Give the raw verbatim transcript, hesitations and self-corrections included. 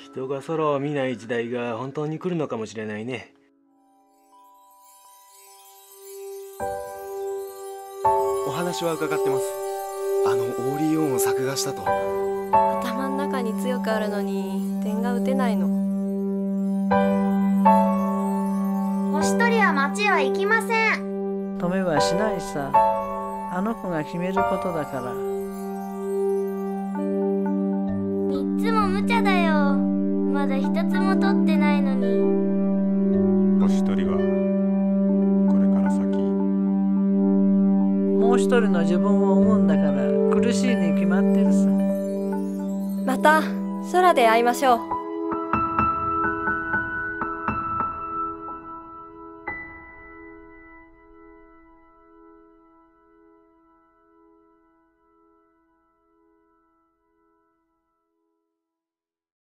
人が空を見ない時代が本当に来るのかもしれないね。 お話は伺ってます。あのオーリーオンを作画したと。 頭の中に強くあるのに点が打てないの。 星取りは町へは行きません。 止めはしないさ。あの子が決めることだから。 三つも無茶だよ。まだ一つも取ってないのに。 星取りはこれから先。 もう一人の自分を思うんだから苦しいに決まってるさ。 また空で会いましょう。